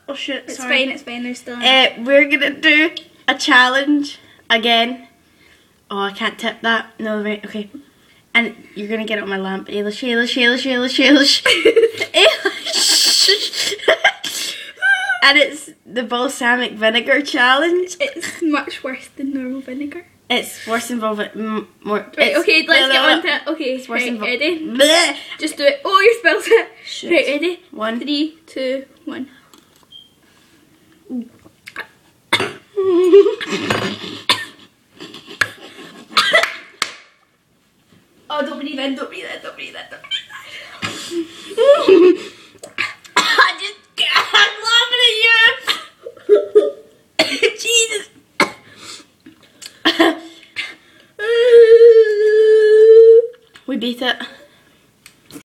Oh shit, It's sorry. fine, it's fine, there's still We're gonna do a challenge again. Oh, I can't tip that. No, right, okay. And you're gonna get it on my lamp. Ailish. And it's the balsamic vinegar challenge. It's much worse than normal vinegar. It's worse than more. Right, okay, let's get on to it. Okay, It's worse right, than ready? Bleh. Just do it. Oh, you spelled it. Shit. Right, ready? 1, 3, 2, 1. Oh, don't breathe in, don't breathe in, don't breathe in, don't breathe in.